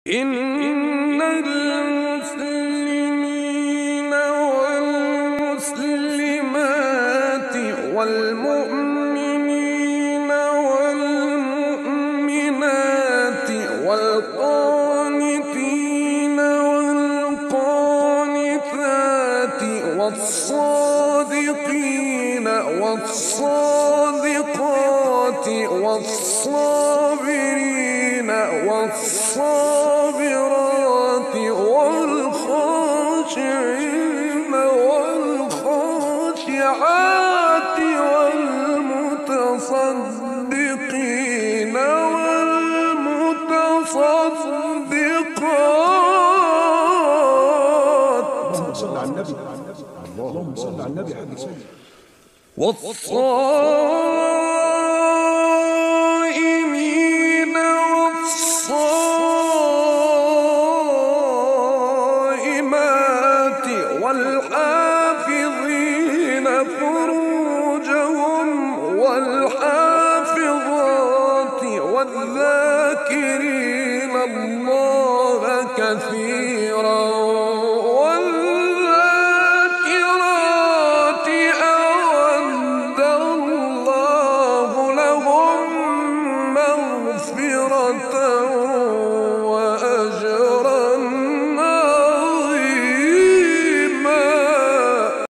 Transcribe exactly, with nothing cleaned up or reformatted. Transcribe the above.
إن المسلمين والمسلمات والمؤمنين والمؤمنات والقانتين والقانتات والصادقين والصادقات والصابرين والصابرات والخاشعين والخاشعات والمتصدقين والمتصدقات. اللهم صل على النبي. اللهم صل على النبي. والصائمين